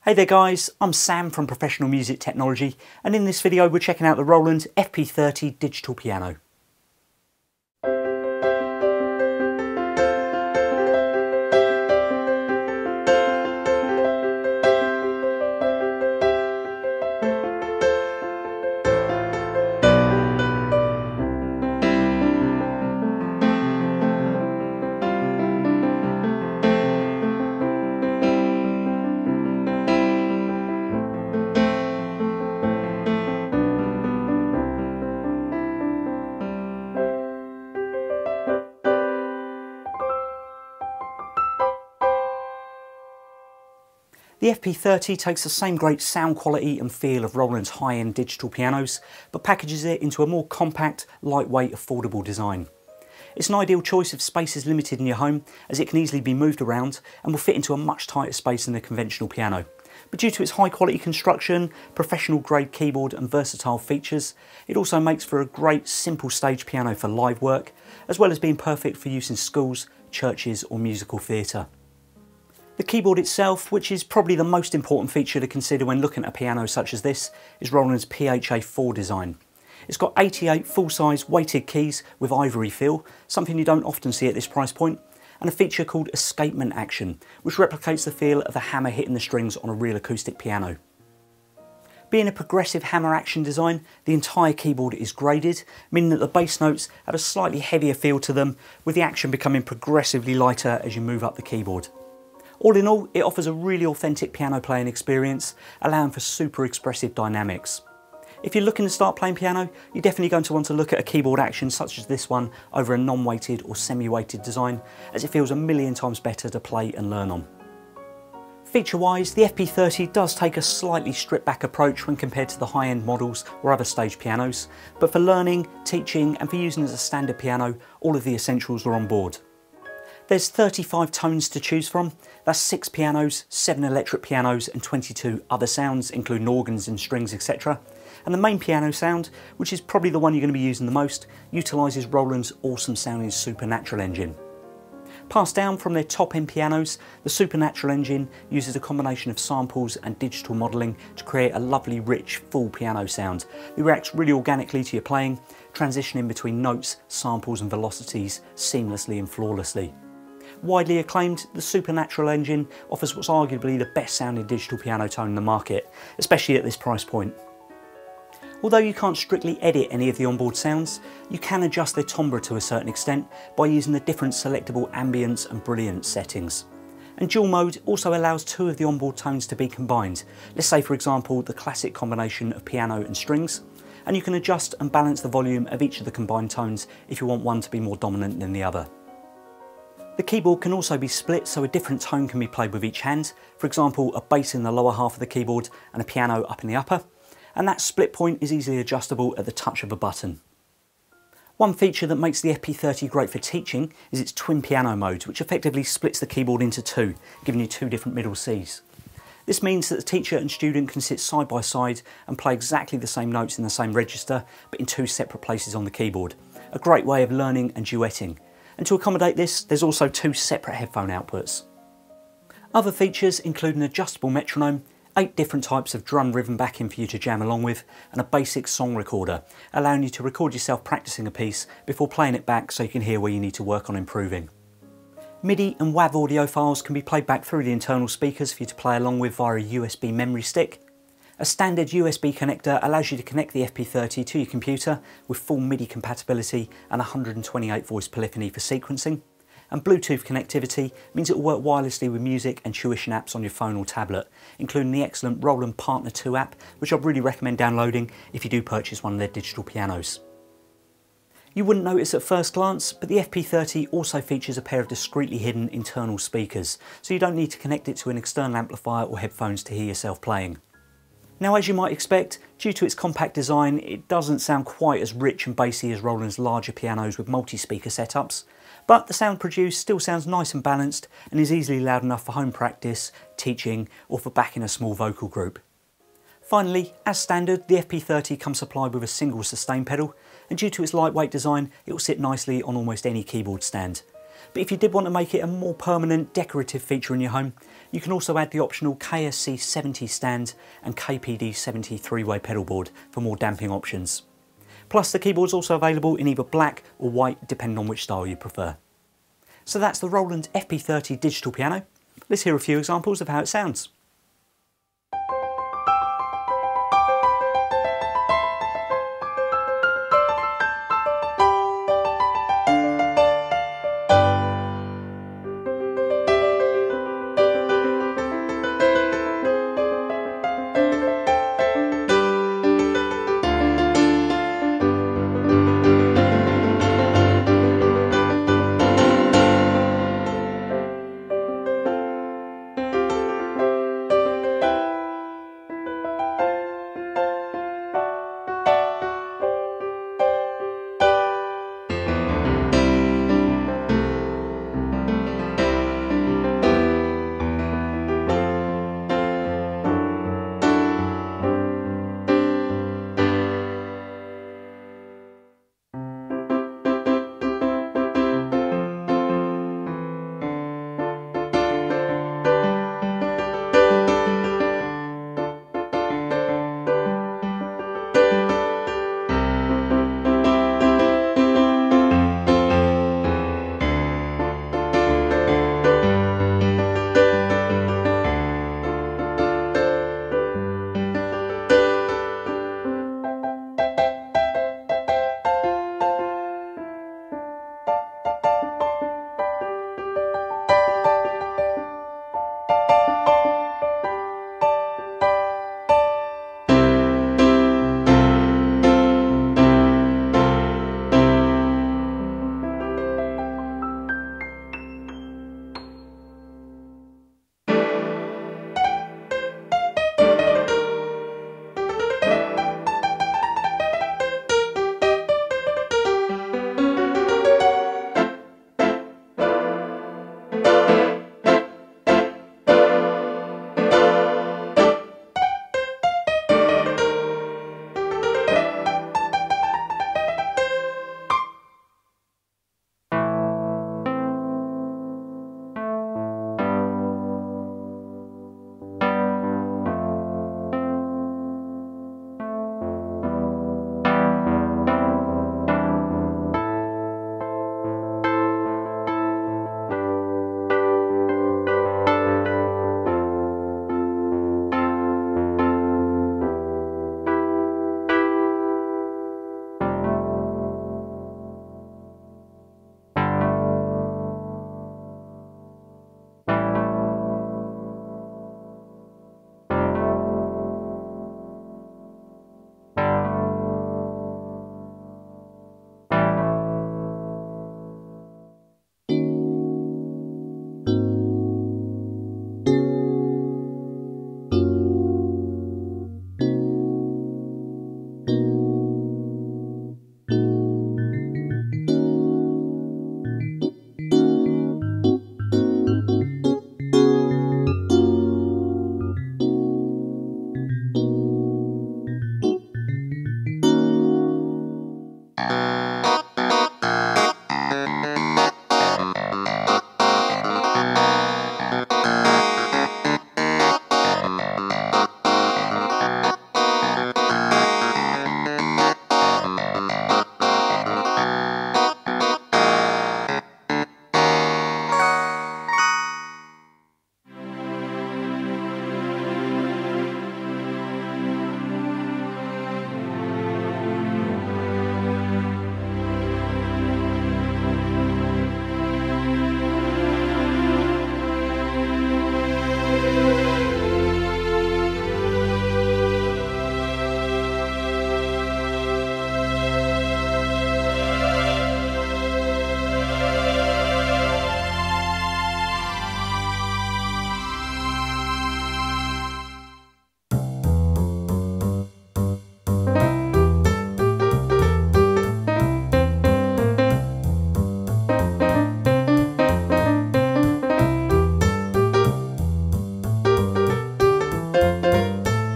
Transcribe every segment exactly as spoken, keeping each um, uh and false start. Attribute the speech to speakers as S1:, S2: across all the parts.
S1: Hey there guys, I'm Sam from Professional Music Technology, and in this video we're checking out the Roland F P thirty digital piano. The F P thirty takes the same great sound quality and feel of Roland's high-end digital pianos, but packages it into a more compact, lightweight, affordable design. It's an ideal choice if space is limited in your home, as it can easily be moved around and will fit into a much tighter space than a conventional piano. But due to its high-quality construction, professional-grade keyboard and versatile features, it also makes for a great, simple stage piano for live work, as well as being perfect for use in schools, churches or musical theatre. The keyboard itself, which is probably the most important feature to consider when looking at a piano such as this, is Roland's P H A four design. It's got eighty-eight full-size weighted keys with ivory feel, something you don't often see at this price point, and a feature called escapement action, which replicates the feel of a hammer hitting the strings on a real acoustic piano. Being a progressive hammer action design, the entire keyboard is graded, meaning that the bass notes have a slightly heavier feel to them, with the action becoming progressively lighter as you move up the keyboard. All in all, it offers a really authentic piano playing experience, allowing for super expressive dynamics. If you're looking to start playing piano, you're definitely going to want to look at a keyboard action such as this one over a non-weighted or semi-weighted design, as it feels a million times better to play and learn on. Feature-wise, the F P thirty does take a slightly stripped-back approach when compared to the high-end models or other stage pianos, but for learning, teaching and for using as a standard piano, all of the essentials are on board. There's thirty-five tones to choose from. That's six pianos, seven electric pianos and twenty-two other sounds, including organs and strings, et cetera. And the main piano sound, which is probably the one you're going to be using the most, utilises Roland's awesome sounding Supernatural engine. Passed down from their top-end pianos, the Supernatural engine uses a combination of samples and digital modelling to create a lovely, rich, full piano sound that reacts really organically to your playing, transitioning between notes, samples and velocities seamlessly and flawlessly. Widely acclaimed, the Supernatural engine offers what's arguably the best sounding digital piano tone in the market, especially at this price point. Although you can't strictly edit any of the onboard sounds, you can adjust their timbre to a certain extent by using the different selectable ambience and brilliance settings. And dual mode also allows two of the onboard tones to be combined. Let's say for example the classic combination of piano and strings, and you can adjust and balance the volume of each of the combined tones if you want one to be more dominant than the other. The keyboard can also be split so a different tone can be played with each hand, for example a bass in the lower half of the keyboard and a piano up in the upper, and that split point is easily adjustable at the touch of a button. One feature that makes the F P thirty great for teaching is its twin piano mode, which effectively splits the keyboard into two, giving you two different middle Cs. This means that the teacher and student can sit side by side and play exactly the same notes in the same register, but in two separate places on the keyboard. A great way of learning and duetting. And to accommodate this, there's also two separate headphone outputs. Other features include an adjustable metronome, eight different types of drum rhythm backing for you to jam along with, and a basic song recorder, allowing you to record yourself practicing a piece before playing it back so you can hear where you need to work on improving. MIDI and W A V audio files can be played back through the internal speakers for you to play along with via a U S B memory stick. A standard U S B connector allows you to connect the F P thirty to your computer with full MIDI compatibility and one hundred twenty-eight voice polyphony for sequencing. And Bluetooth connectivity means it will work wirelessly with music and tuition apps on your phone or tablet, including the excellent Roland Partner two app, which I'd really recommend downloading if you do purchase one of their digital pianos. You wouldn't notice at first glance, but the F P thirty also features a pair of discreetly hidden internal speakers, so you don't need to connect it to an external amplifier or headphones to hear yourself playing. Now, as you might expect, due to its compact design, it doesn't sound quite as rich and bassy as Roland's larger pianos with multi-speaker setups, but the sound produced still sounds nice and balanced and is easily loud enough for home practice, teaching or for backing a small vocal group. Finally, as standard, the F P thirty comes supplied with a single sustain pedal, and due to its lightweight design, it will sit nicely on almost any keyboard stand. But if you did want to make it a more permanent decorative feature in your home, you can also add the optional K S C seventy stand and K P D seventy three-way pedal board for more damping options. Plus the keyboard's also available in either black or white depending on which style you prefer. So that's the Roland F P thirty digital piano. Let's hear a few examples of how it sounds.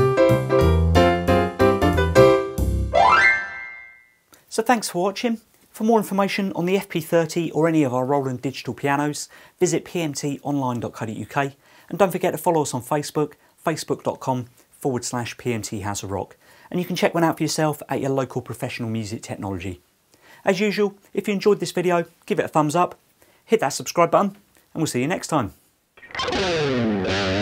S1: So thanks for watching. For more information on the F P thirty or any of our Roland digital pianos, visit p m t online dot co dot u k, and don't forget to follow us on Facebook, facebook.com forward slash PMT House of Rock, and you can check one out for yourself at your local professional music technology. As usual, if you enjoyed this video, give it a thumbs up, hit that subscribe button, and we'll see you next time.